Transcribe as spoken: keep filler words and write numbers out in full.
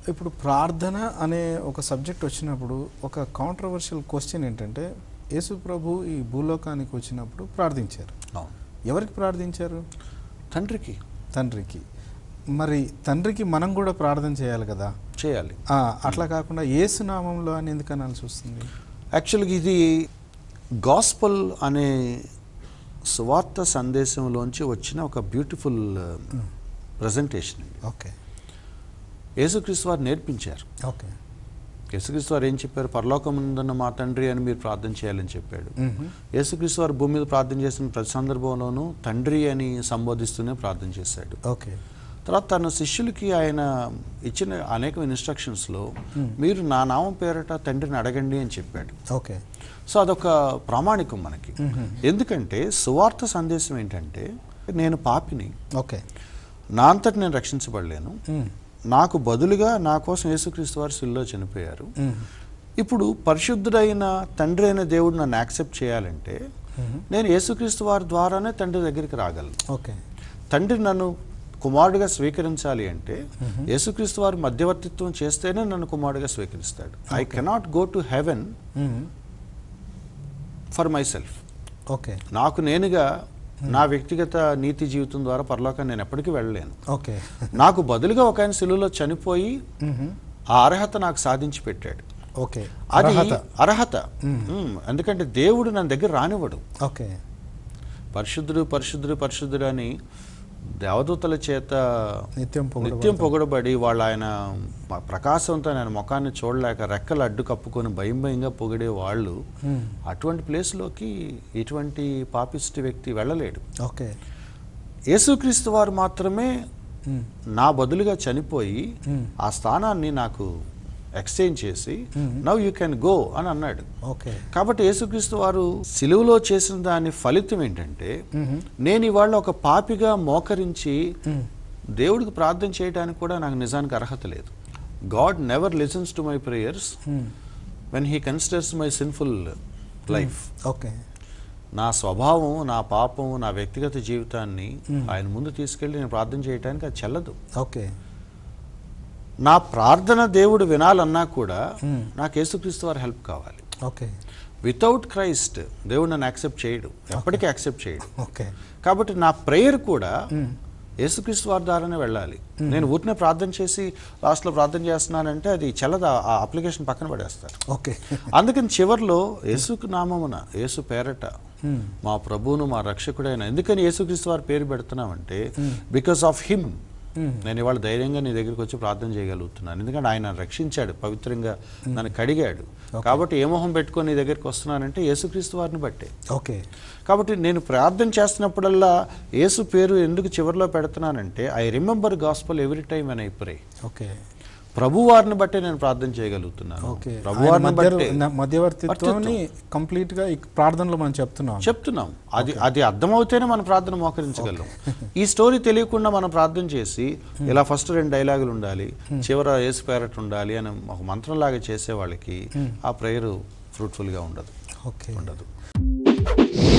ఇప్పుడు ప్రార్థన అనే ఒక సబ్జెక్ట్ వచ్చినప్పుడు ఒక కాంట్రవర్షియల్ క్వశ్చన్ ఏంటంటే, యేసు ప్రభు ఈ భూలోకానికి వచ్చినప్పుడు ప్రార్థించారు. ఎవరికి ప్రార్థించారు? తండ్రికి. తండ్రికి. మరి తండ్రికి మనం కూడా ప్రార్థన చేయాలి కదా? చేయాలి. అట్లా కాకుండా యేసు నామంలో అని ఎందుకు అనాల్సి వస్తుంది? యాక్చువల్గా ఇది గాస్పల్ అనే సువార్త సందేశంలోంచి వచ్చిన ఒక బ్యూటిఫుల్ ప్రజెంటేషన్. ఓకే. యేసుక్రీస్తు వారు నేర్పించారు. ఓకే. యేసుక్రీస్తు వారు ఏం చెప్పారు? పరలోకముందున్న మా తండ్రి అని మీరు ప్రార్థన చేయాలని చెప్పాడు. యేసుక్రీస్తు వారు భూమి మీద ప్రార్థన చేసిన ప్రతి సందర్భంలోనూ తండ్రి అని సంబోధిస్తూనే ప్రార్థన చేశాడు. ఓకే. తర్వాత తన శిష్యులకి ఆయన ఇచ్చిన అనేక ఇన్స్ట్రక్షన్స్లో మీరు నా నామం పేరట తండ్రిని అడగండి అని చెప్పాడు. ఓకే. సో అదొక ప్రామాణికం మనకి. ఎందుకంటే సువార్త సందేశం ఏంటంటే, నేను పాపిని, ఓకే, నా అంతటి నేను రక్షించబడలేను, నాకు బదులుగా నా కోసం యేసుక్రీస్తు వారు శిలువలో చనిపోయారు. ఇప్పుడు పరిశుద్ధుడైన తండ్రి అయిన దేవుడు నన్ను యాక్సెప్ట్ చేయాలంటే నేను యేసుక్రీస్తు వారి ద్వారానే తండ్రి దగ్గరికి రాగలను. ఓకే. తండ్రి నన్ను కుమారుడిగా స్వీకరించాలి అంటే యేసుక్రీస్తు వారు మధ్యవర్తిత్వం చేస్తేనే నన్ను కుమారుడిగా స్వీకరిస్తాడు. I cannot go to heaven for myself. Okay. నాకు నేనుగా నా వ్యక్తిగత నీతి జీవితం ద్వారా పరలోకాన్ని నేను ఎప్పటికీ వెళ్ళలేను. ఓకే. నాకు బదులుగా ఒక ఆయన శిలువలో చనిపోయి ఆ అర్హత నాకు సాధించి పెట్టాడు. ఓకే. అది అర్హత. ఎందుకంటే దేవుడు నా దగ్గర రానివ్వడు. ఓకే. పరిశుద్ధుడు పరిశుద్ధుడు పరిశుద్ధుడు అని దేవదూతల చేత నిత్యం నిత్యం పొగడబడి వాళ్ళు ఆయన ప్రకాశంతో ఆయన ముఖాన్ని చూడలేక రెక్కలు అడ్డు కప్పుకొని భయం భయంగా పొగిడే వాళ్ళు అటువంటి ప్లేస్లోకి ఇటువంటి పాపిస్ట్ వ్యక్తి వెళ్ళలేడు. ఓకే. యేసుక్రీస్తు వారు మాత్రమే నా బదులుగా చనిపోయి ఆ స్థానాన్ని నాకు ఎక్స్చేంజ్ చేసి నవ్ యూ కెన్ గో అని అన్నాడు. ఓకే. కాబట్టి యేసుక్రీస్తు వారు సిలువలో చేసిన దాని ఫలితం ఏంటంటే, నేను ఇవాళ ఒక పాపిగా మోకరించి దేవుడికి ప్రార్థన చేయడానికి కూడా నాకు నిజానికి అర్హత లేదు. God never listens to my prayers when he considers my sinful life. Okay. నా స్వభావం, నా పాపం, నా వ్యక్తిగత జీవితాన్ని ఆయన ముందు తీసుకెళ్ళి నేను ప్రార్థన చేయడానికి అది చెల్లదు. ఓకే. నా ప్రార్థన దేవుడు వినాలన్నా కూడా నాకు యేసుక్రీస్తు వారి హెల్ప్ కావాలి. ఓకే. వితౌట్ క్రైస్ట్ దేవుడు నన్ను యాక్సెప్ట్ చేయడు, ఎప్పటికీ యాక్సెప్ట్ చేయడు. ఓకే. కాబట్టి నా ప్రేయర్ కూడా యేసుక్రీస్తు వారి ద్వారానే వెళ్ళాలి. నేను ఊరినే ప్రార్థన చేసి లాస్ట్లో ప్రార్థన చేస్తున్నానంటే అది చెల్లదు, ఆ అప్లికేషన్ పక్కన పడేస్తారు. ఓకే. అందుకని చివరిలో యేసుకు నామమున, యేసు పేరట మా ప్రభువును మా రక్షకుడైన, ఎందుకని యేసుక్రీస్తు వారి పేరు పెడుతున్నామంటే బికాస్ ఆఫ్ హిమ్ నేను ఇవాళ ధైర్యంగా నీ దగ్గరికి వచ్చి ప్రార్థన చేయగలుగుతున్నాను. ఎందుకంటే ఆయన రక్షించాడు, పవిత్రంగా నన్ను కడిగాడు. కాబట్టి ఏ మొహం పెట్టుకొని నీ దగ్గరికి వస్తున్నానంటే యేసుక్రీస్తు వారిని బట్టే. ఓకే. కాబట్టి నేను ప్రార్థన చేస్తున్నప్పుడల్లా యేసు పేరు ఎందుకు చివరిలో పెడుతున్నానంటే I remember gospel every time when I pray. Okay. ప్రభు వారిని బట్టే నేను ప్రార్థన చేయగలుగుతున్నాను. మధ్యవర్తిత్వాన్ని కంప్లీట్ గా ప్రార్థనలో మనం చెప్తున్నాం చెప్తున్నాం అది అది అర్థమవుతేనే మన ప్రార్థన మోకరించగలం. ఈ స్టోరీ తెలియకుండా మనం ప్రార్థన చేసి ఇలా ఫస్ట్ రెండు డైలాగులు ఉండాలి, చివర యేసు పేరట్ ఉండాలి అని ఒక మంత్రంలాగా చేసే వాళ్ళకి ఆ ప్రేయర్ ఫ్రూట్ఫుల్ గా ఉండదు. ఓకే. ఉండదు.